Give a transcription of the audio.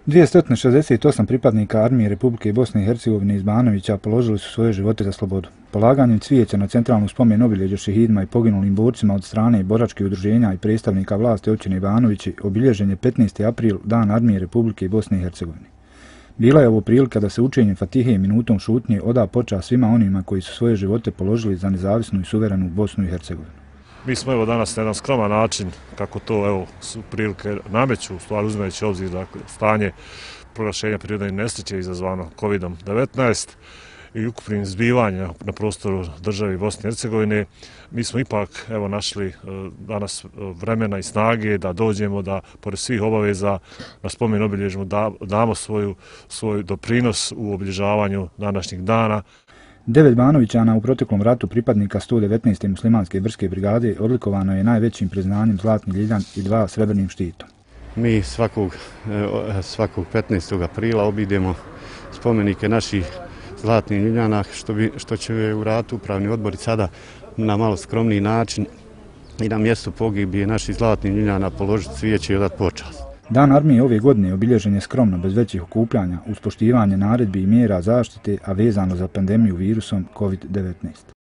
268 pripadnika armije Republike Bosne i Hercegovine iz Banovića položili su svoje živote za slobodu. Polaganjem cvijeća na centralnu spomen obilježja šehidima i poginulim borcima od strane boračkih udruženja i predstavnika vlasti općine Banovići obilježen je 15. april, Dan armije Republike Bosne i Hercegovine. Bila je ovo prilika da se učenjem Fatihe i minutom šutnje oda počast svima onima koji su svoje živote položili za nezavisnu i suverenu Bosnu i Hercegovinu. Mi smo danas na jedan skroman način, kako to su prilike nameću, u stvari uzimajući obzir stanje proglašenja prirodne nesreće izazvano COVID-19 i ukupnim zbivanjem na prostoru države Bosne i Hercegovine, mi smo ipak našli danas vremena i snage da dođemo da, pored svih obaveza, na spomen obilježimo damo svoj doprinos u obilježavanju današnjeg dana. 9 Banovićana u proteklom ratu pripadnika 119. muslimanske brske brigade odlikovano je najvećim priznanjem Zlatni Ljiljan i 2 srebrnim štitom. Mi svakog 15. aprila obiđemo spomenike naših Zlatnih Ljiljana, što će u ratu upravni odbor sada na malo skromniji način i na mjestu pogibije naših Zlatnih Ljiljana položiti cvijeće i odati počast. Dan armije ove godine obilježen je skromno, bez većih okupljanja, uz poštivanje naredbi i mjera zaštite, a vezano za pandemiju virusom COVID-19.